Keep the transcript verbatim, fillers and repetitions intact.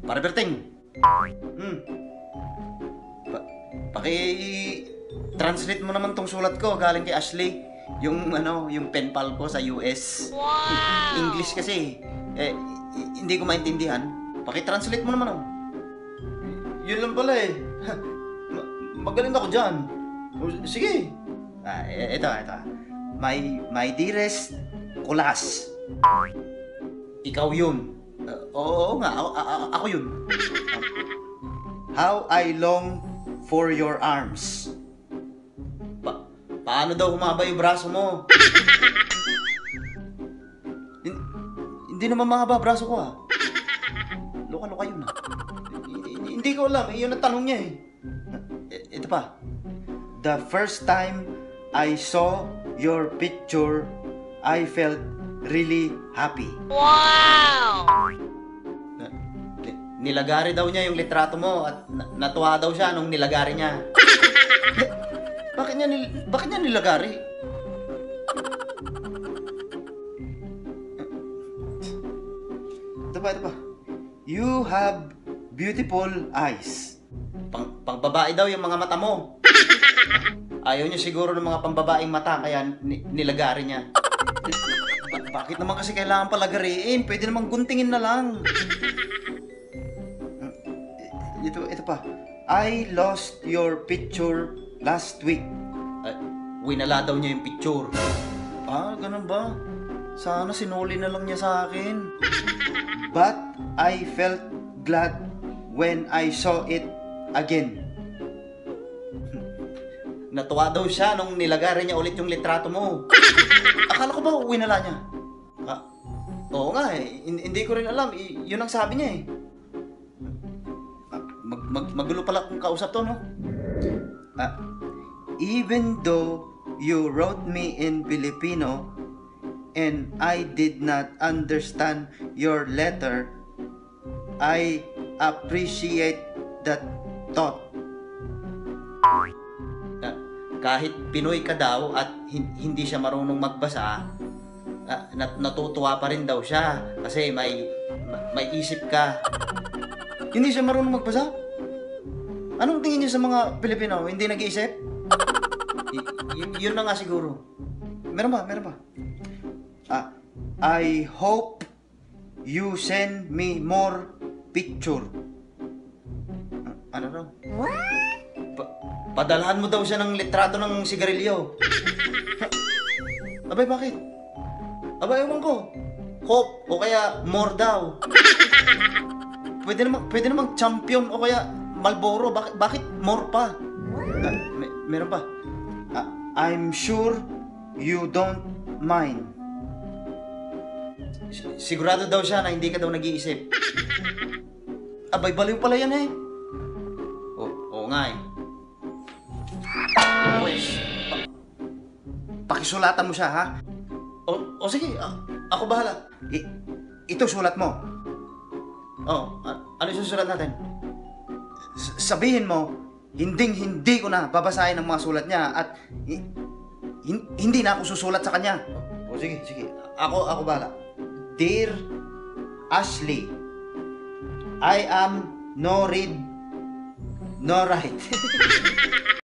Pare Berting. Hmm. Pa paki-translate mo naman tong sulat ko galing kay Ashley. Yung ano, yung pen pal ko sa U S. Wow! English kasi. Eh, hindi ko maintindihan. Paki-translate mo naman oh. Yun lang pala eh. Magaling ako dyan. Sige. Ah, ito, ito. My, my dearest Kulas. Ikaw yun. Uh, oo nga, ako, ako yun. How I long for your arms. Pa paano daw humaba yung braso mo? Hindi naman mahaba braso ko ah. Luka-luka yun ah. Hindi ko alam, yun ang tanong niya eh. Ito pa. The first time I saw your picture, I felt really happy. Wow! Nilagari daw niya yung litrato mo at natuwa daw siya nung nilagari niya. Bakit niya, nil bakit niya nilagari? Ito pa, ito pa. You have beautiful eyes. Pang, pang babae daw yung mga mata mo. Ayaw niya siguro ng mga pambabaeng mata kaya ni nilagari niya. Ba bakit naman kasi kailangan palagariin? Pwede namang guntingin na lang. Ito, ito pa. I lost your picture last week. Ay, winala daw niya yung picture. Ah, ganun ba? Sana sinuli na lang niya sa akin. But I felt glad when I saw it again. Natuwa daw siya nung nilagari niya ulit yung litrato mo. Akala ko ba winala niya? Ah, oo nga eh. Hindi ko rin alam. I yun ang sabi niya eh. Mag, mag, magulo pala kung kausap to, no? Uh, even though you wrote me in Filipino and I did not understand your letter, I appreciate that thought. Uh, kahit Pinoy ka daw at hindi siya marunong magbasa, uh, nat natutuwa pa rin daw siya kasi may, may isip ka. Hindi siya marunong magbasa? Anong tingin niyo sa mga Pilipino? Hindi nag-iisip? Yun na nga siguro. Meron ba? Meron ba? Ah, I hope you send me more picture. Ah, ano raw? Pa padalhan mo daw siya ng litrato ng sigarilyo. Abay, bakit? Abay, ewan ko. Hope o kaya more daw. Pwede namang, pwede namang champion o kaya Marlboro. Bakit, bakit more pa? Uh, may, meron pa. Uh, I'm sure you don't mind. Sigurado daw siya na hindi ka daw nag-iisip. Abay, baliw pala yan eh. Oo, oo nga eh. Pues, pa pakisulatan mo siya ha. O, o sige, a ako bahala. I ito sulat mo. Oh, ano yung susulat natin? S sabihin mo, hinding-hindi ko na babasahin ang mga sulat niya at hin hindi na ako susulat sa kanya. O, o sige, sige. Ako, ako bahala. Dear Ashley, I am no read, no write.